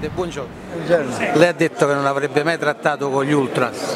Presidente, buongiorno. Buongiorno. Lei ha detto che non avrebbe mai trattato con gli ultras.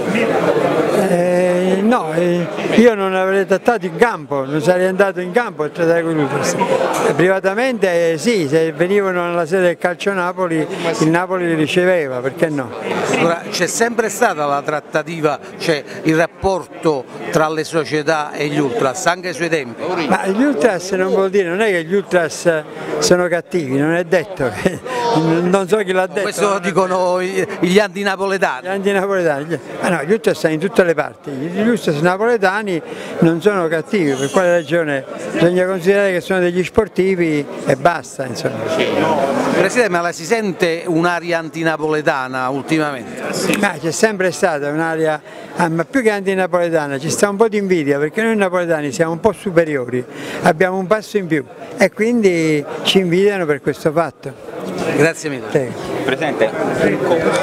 No, io non avrei trattato in campo, non sarei andato in campo a trattare con gli ultras. Privatamente sì, se venivano nella sede del Calcio Napoli, il Napoli li riceveva, perché no? Allora, c'è sempre stata la trattativa, cioè il rapporto tra le società e gli ultras, anche ai suoi tempi? Ma gli ultras non vuol dire, non è che gli ultras sono cattivi, non è detto, non so chi l'ha detto. Questo lo dicono gli antinapoletani. Gli antinapoletani, ma no, gli ultras stanno in tutte le parti, gli ultras napoletani non sono cattivi, per quale ragione? Bisogna considerare che sono degli sportivi e basta, insomma. Presidente, ma la si sente un'aria antinapoletana ultimamente? Ma c'è sempre stata un'area, ma più che antinapoletana, ci sta un po' di invidia perché noi napoletani siamo un po' superiori, abbiamo un passo in più e quindi ci invidiano per questo fatto. Grazie mille. Sì. Presidente, un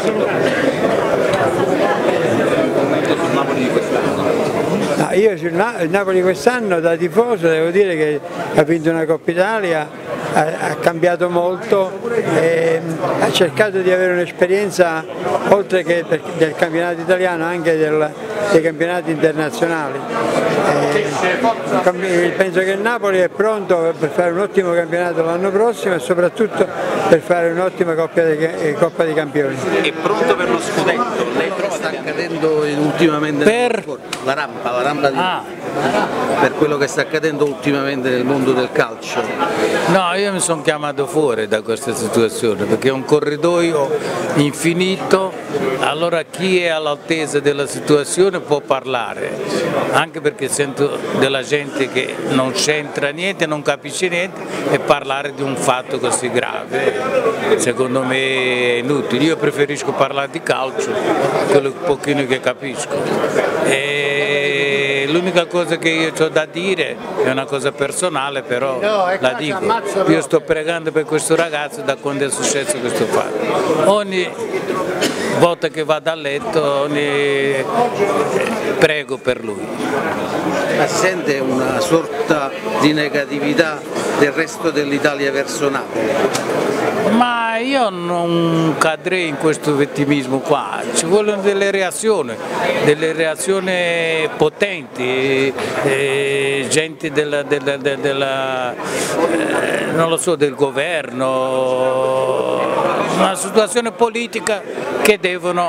commento sul Napoli di quest'anno. No, io sul Napoli quest'anno da tifoso devo dire che ha vinto una Coppa Italia, ha cambiato molto, ha cercato di avere un'esperienza oltre che del campionato italiano anche dei campionati internazionali. Penso che il Napoli è pronto per fare un ottimo campionato l'anno prossimo e soprattutto per fare un'ottima Coppa dei Campioni. È pronto per lo scudetto? Lei trova Sta accadendo ultimamente la rampa di per quello che sta accadendo ultimamente nel mondo del calcio. No, io mi sono chiamato fuori da questa situazione perché è un corridoio infinito, allora chi è all'altezza della situazione può parlare, anche perché sento della gente che non c'entra niente, non capisce niente e parlare di un fatto così grave secondo me è inutile, io preferisco parlare di calcio, quello pochino che capisco. L'unica cosa che io ho da dire è una cosa personale, però la dico, io sto pregando per questo ragazzo da quando è successo questo fatto. Ogni volta che vado a letto prego per lui. Ma si sente una sorta di negatività del resto dell'Italia verso Napoli? Ma io non cadrei in questo vittimismo qua, ci vogliono delle reazioni potenti, gente non lo so, del governo, una situazione politica che devono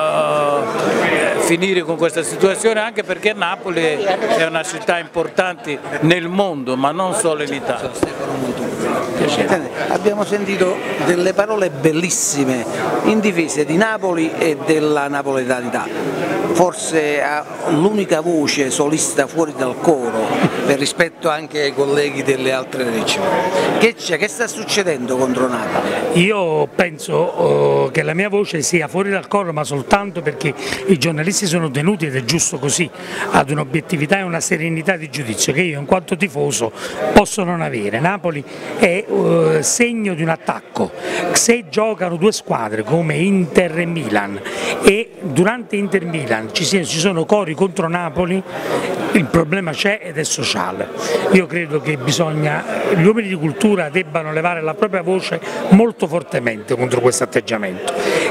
finire con questa situazione, anche perché Napoli è una città importante nel mondo, ma non solo in Italia. Abbiamo sentito delle parole bellissime in difesa di Napoli e della napoletanità, forse l'unica voce solista fuori dal coro per rispetto anche ai colleghi delle altre regioni. Che sta succedendo contro Napoli? Io penso che la mia voce sia fuori dal coro, ma soltanto perché i giornalisti sono tenuti, ed è giusto così, ad un'obiettività e una serenità di giudizio che io in quanto tifoso posso non avere. Napoli è segno di un attacco, se giocano due squadre come Inter e Milan e durante Inter-Milan ci sono cori contro Napoli, il problema c'è ed è sociale. Io credo che gli uomini di cultura debbano levare la propria voce molto fortemente contro questo atteggiamento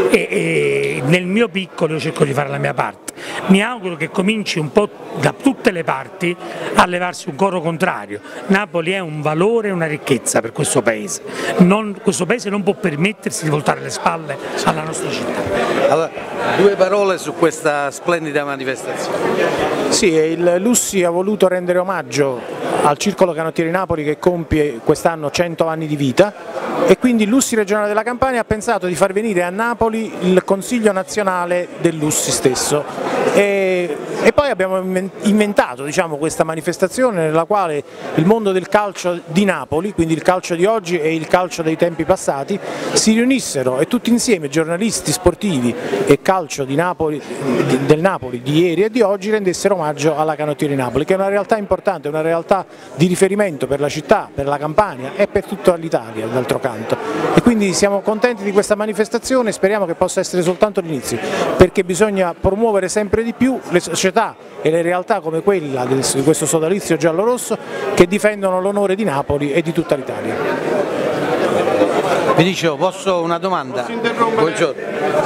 e nel mio piccolo io cerco di fare la mia parte. Mi auguro che cominci un po' da tutte le parti a levarsi un coro contrario. Napoli è un valore e una ricchezza per questo paese, questo paese non può permettersi di voltare le spalle alla nostra città. Allora, due parole su questa splendida manifestazione. Sì, il Lussi ha voluto rendere omaggio al Circolo Canottieri Napoli che compie quest'anno 100 anni di vita e quindi il Lussi regionale della Campania ha pensato di far venire a Napoli il Consiglio nazionale del Lussi stesso e poi abbiamo inventato, diciamo, questa manifestazione nella quale il mondo del calcio di Napoli, quindi il calcio di oggi e il calcio dei tempi passati, si riunissero e tutti insieme, giornalisti sportivi e calcio di Napoli, del Napoli di ieri e di oggi, rendessero omaggio alla Canottieri Napoli, che è una realtà importante, una realtà di riferimento per la città, per la Campania e per tutta l'Italia d'altro canto. E quindi siamo contenti di questa manifestazione e speriamo che possa essere soltanto l'inizio, perché bisogna promuovere sempre di più le società e le realtà come quella di questo sodalizio giallo-rosso che difendono l'onore di Napoli e di tutta l'Italia. Vi dicevo, posso una domanda? Buongiorno.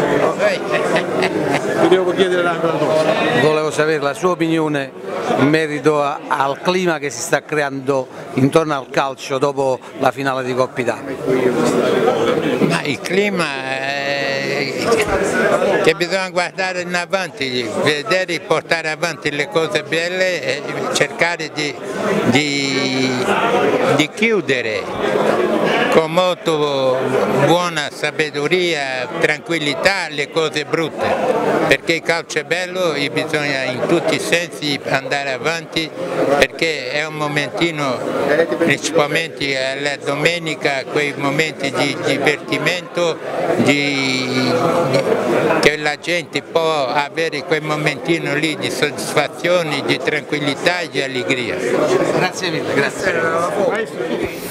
Ti devo chiedere la cosa. Volevo sapere la sua opinione in merito al clima che si sta creando intorno al calcio dopo la finale di Coppa Italia. Ma il clima è che bisogna guardare in avanti, vedere, portare avanti le cose belle e cercare di chiudere con molto buona sapienza, tranquillità le cose brutte, perché il calcio è bello e bisogna in tutti i sensi andare avanti, perché è un momentino, principalmente alla domenica, quei momenti di divertimento, che la gente può avere quel momentino lì di soddisfazione, di tranquillità e di allegria. Grazie mille, grazie.